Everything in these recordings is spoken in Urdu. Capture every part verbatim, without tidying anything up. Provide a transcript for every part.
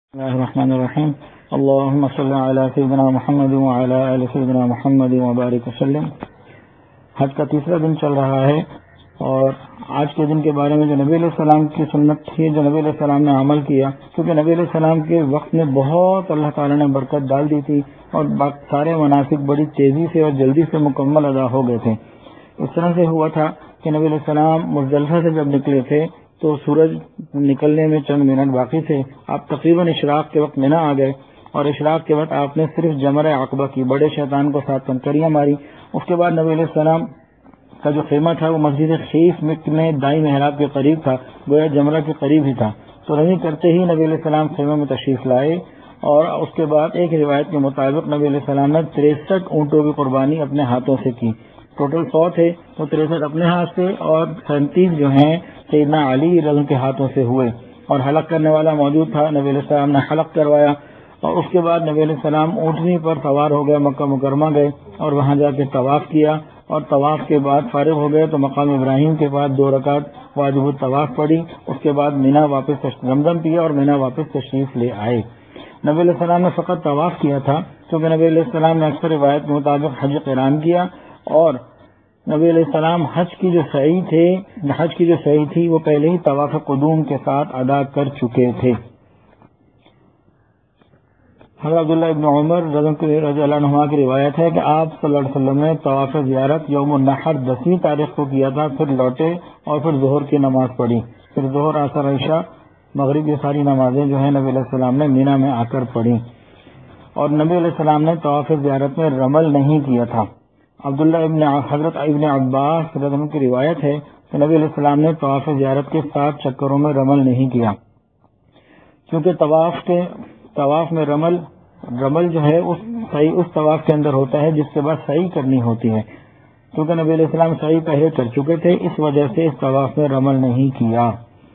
بسم الله الرحمن الرحیم اللهم صل علی سیدنا محمد وعلی آل سیدنا محمد وبارک وسلم۔ حج کا تیسرا دن چل رہا ہے اور آج کے دن کے بارے میں جو نبی علیہ السلام کی سنت تھی، جو نبی علیہ السلام نے عمل کیا، کیونکہ نبی علیہ السلام کے وقت میں بہت اللہ تعالیٰ نے برکت ڈال دی تھی اور سارے مناسک بڑی تیزی سے اور جلدی سے مکمل ادا ہو گئے تھے۔ اس طرح سے ہوا تھا کہ نبی علیہ السلام مزدلفہ سے جب نکلے تھے تو سورج نکلنے میں چند منٹ باقی تھے، آپ تقریباً اشراق کے وقت مینا آ گئے اور اشراق کے وقت آپ نے صرف جمرہ عقبہ کی، بڑے شیطان کو ساتھ کنکریاں ماری۔ اس کے بعد نبی علیہ السلام کا جو خیمہ تھا وہ مسجد خیف میں دائیں محراب کے قریب تھا، گویا جمرہ کے قریب ہی تھا۔ تو رمی کرتے ہی نبی علیہ السلام خیمہ میں تشریف لائے اور اس کے بعد ایک روایت کے مطابق نبی علیہ السلام نے تریسٹھ اونٹوں کی قربانی اپنے ہاتھوں سے کی۔ ٹوٹل سو تھے تو تریسٹھ اپنے ہاتھ سے اور سینتیس جو ہیں سیدنا علی رضی اللہ عنہ کے ہاتھوں سے ہوئے، اور حلق کرنے والا موجود تھا، نبی علیہ السلام نے حلق کروایا اور اس کے بعد نبی علیہ السلام اونٹنی پر سوار ہو گئے، مکہ مکرمہ گئے اور وہاں جا کے طواف کیا، اور طواف کے بعد فارغ ہو گئے تو مقام ابراہیم کے بعد دو رکعت واجب الطواف پڑھی، اس کے بعد مینا واپس زمزم پیا اور مینا واپس تشریف لے آئے۔ نبی علیہ السلام نے فقط طواف کیا تھا کیونکہ نبی علیہ السلام نے اکثر روایت کے مطابق حج قران کیا، اور نبی علیہ السلام حج کی جو سعی تھے حج کی جو سعی تھی وہ پہلے ہی طواف قدوم کے ساتھ ادا کر چکے تھے۔ حضرت عبداللہ ابن عمر رضی اللہ عنہما کی روایت ہے کہ آپ صلی اللہ علیہ وسلم نے طواف زیارت یوم النحر دسویں تاریخ کو کیا تھا، پھر لوٹے اور پھر ظہر کی نماز پڑھی، پھر ظہر عصر عشاء مغرب کی ساری نمازیں جو ہے نبی علیہ السلام نے مینا میں آ کر پڑھی، اور نبی علیہ السلام نے طواف زیارت میں رمل نہیں کیا تھا۔ عبداللہ ابن حضرت ابن عباس رضی اللہ عنہ کی روایت ہے کہ نبی علیہ السلام نے طواف زیارت کے سات چکروں میں رمل نہیں کیا، کیونکہ طواف کے طواف میں رمل رمل جو ہے اس صحیح اس طواف کے اندر ہوتا ہے جس کے بعد صحیح کرنی ہوتی ہے، کیونکہ نبی علیہ السلام صحیح پہلے کر چکے تھے، اس وجہ سے اس طواف میں رمل نہیں کیا۔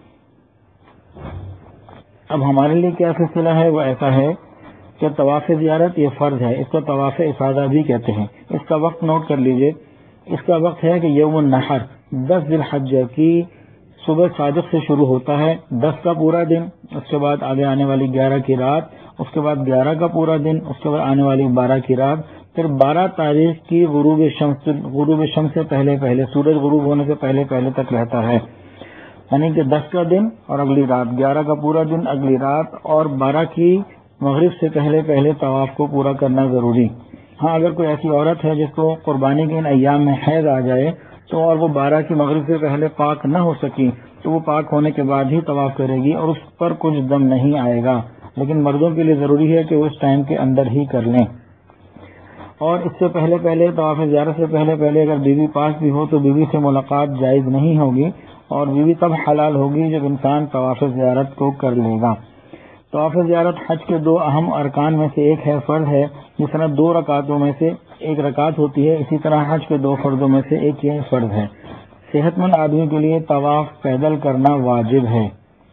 اب ہمارے لیے کیا فیصلہ ہے؟ وہ ایسا ہے کہ طواف زیارت یہ فرض ہے، اس کو طواف افاضہ بھی کہتے ہیں۔ اس کا وقت نوٹ کر لیجئے، اس کا وقت ہے کہ یوم النحر دس ذی الحجہ کی صبح صادق سے شروع ہوتا ہے، دس کا پورا دن، اس کے بعد آگے آنے والی گیارہ کی رات، اس کے بعد گیارہ کا پورا دن، اس کے بعد آنے والی بارہ کی رات، پھر بارہ تاریخ کی غروب شمس غروب شمس سے پہلے پہلے سورج غروب ہونے سے پہلے پہلے تک رہتا ہے، یعنی کہ دس کا دن اور اگلی رات، گیارہ کا پورا دن اگلی رات، اور بارہ کی مغرب سے پہلے پہلے طواف کو پورا کرنا ضروری۔ ہاں اگر کوئی ایسی عورت ہے جس کو قربانی کے ان ایام میں حیض آ جائے تو اور وہ بارہ کی مغرب سے پہلے پاک نہ ہو سکی تو وہ پاک ہونے کے بعد ہی طواف کرے گی اور اس پر کچھ دم نہیں آئے گا، لیکن مردوں کے لیے ضروری ہے کہ وہ اس ٹائم کے اندر ہی کر لیں۔ اور اس سے پہلے پہلے طواف زیارت سے پہلے پہلے اگر بیوی پاس بھی ہو تو بیوی سے ملاقات جائز نہیں ہوگی، اور بیوی تب حلال ہوگی جب انسان طواف زیارت کو کر لے گا۔ طواف زیارت حج کے دو اہم ارکان میں سے ایک ہے، فرض ہے، جس طرح دو رکعتوں میں سے ایک رکعت ہوتی ہے، اسی طرح حج کے دو فرضوں میں سے ایک یہ فرض ہے۔ صحت مند آدمی کے لیے طواف پیدل کرنا واجب ہے۔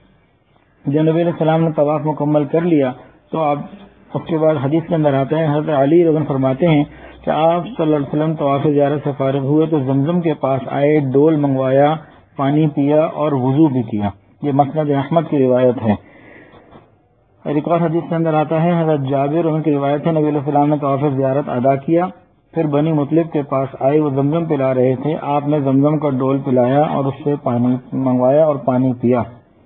جب نبی علیہ السلام نے طواف مکمل کر لیا تو اب اس کے بعد حدیث کے اندر آتے ہیں، حضرت علی رضی اللہ عنہ فرماتے ہیں کہ آپ صلی اللہ علیہ وسلم طواف زیارت سے فارغ ہوئے تو زمزم کے پاس آئے، ڈول منگوایا، پانی پیا اور وضو بھی کیا۔ یہ مسند احمد کی روایت ہے۔ ایک اور حدیث کے اندر آتا ہے، حضرت جابر ان کی روایت ہے، نبی علیہ السلام نے طواف زیارت ادا کیا، پھر بنی مطلب کے پاس آئے، وہ زمزم پلا رہے تھے، آپ نے زمزم کا ڈول پلایا اور اس سے پانی منگوایا اور پانی پیا۔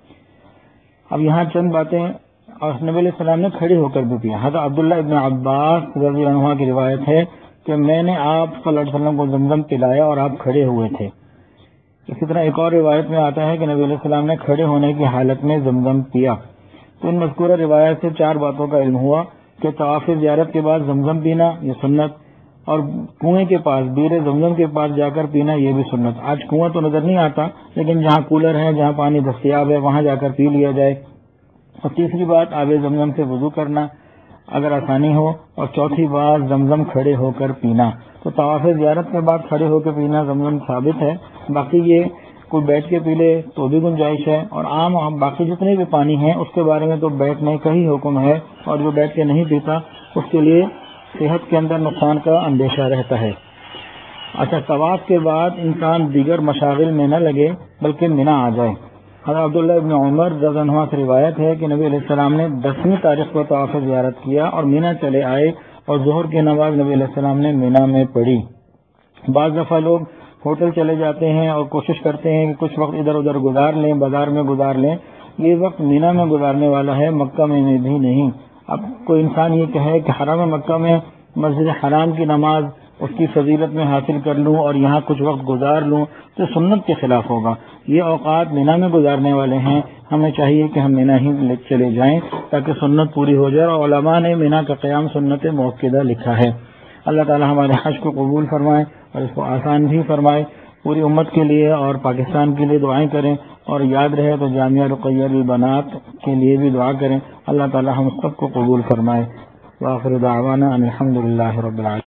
اب یہاں چند باتیں، اور نبی علیہ السلام نے کھڑے ہو کر بھی پیا۔ حضرت عبداللہ ابن عباس رضی اللہ عنہ کی روایت ہے کہ میں نے آپ صلی اللہ علیہ وسلم کو زمزم پلایا اور آپ کھڑے ہوئے تھے۔ اسی طرح ایک اور روایت میں آتا ہے کہ نبی علیہ السلام نے کھڑے ہونے کی حالت میں زمزم پیا۔ تو ان مذکورہ روایت سے چار باتوں کا علم ہوا کہ طواف زیارت کے بعد زمزم پینا یہ سنت، اور کنویں کے پاس بیر زمزم کے پاس جا کر پینا یہ بھی سنت۔ آج کنواں تو نظر نہیں آتا، لیکن جہاں کولر ہے، جہاں پانی دستیاب ہے، وہاں جا کر پی لیا جائے۔ اور تیسری بات آب زمزم سے وضو کرنا اگر آسانی ہو، اور چوتھی بات زمزم کھڑے ہو کر پینا۔ تو طواف زیارت کے بعد کھڑے ہو کے پینا زمزم ثابت ہے، باقی یہ کوئی بیٹھ کے پی لے تو بھی گنجائش ہے، اور عام باقی جتنے بھی پانی ہیں اس کے بارے میں تو بیٹھنے کا ہی حکم ہے، اور جو بیٹھ کے نہیں پیتا اس کے لیے صحت کے اندر نقصان کا اندیشہ رہتا ہے۔ اچھا، طواف کے بعد انسان دیگر مشاغل میں نہ لگے بلکہ مینا آ جائے۔ حضرت عبداللہ ابن عمر رضی اللہ عنہ سے روایت ہے کہ نبی علیہ السلام نے دسویں تاریخ کو طواف زیارت کیا اور مینا چلے آئے اور ظہر کی نماز نبی علیہ السلام نے مینا میں پڑھی۔ بعض دفعہ لوگ ہوٹل چلے جاتے ہیں اور کوشش کرتے ہیں کہ کچھ وقت ادھر ادھر گزار لیں، بازار میں گزار لیں، یہ وقت مینا میں گزارنے والا ہے، مکہ میں بھی نہیں۔ اب کوئی انسان یہ کہے کہ حرم مکہ میں مسجد حرام کی نماز اس کی فضیلت میں حاصل کر لوں اور یہاں کچھ وقت گزار لوں تو سنت کے خلاف ہوگا۔ یہ اوقات مینا میں گزارنے والے ہیں، ہمیں چاہیے کہ ہم مینا ہی چلے جائیں تاکہ سنت پوری ہو جائے، اور علماء نے مینا کا قیام سنت موقدہ لکھا ہے۔ اللہ تعالی ہمارے حج کو قبول فرمائے اور اس کو آسان بھی فرمائے۔ پوری امت کے لیے اور پاکستان کے لیے دعائیں کریں، اور یاد رہے تو جامعہ رقیہ البنات کے لیے بھی دعا کریں۔ اللہ تعالی ہم سب کو قبول فرمائے۔ وآخر دعوانا ان الحمد للہ رب العالمین۔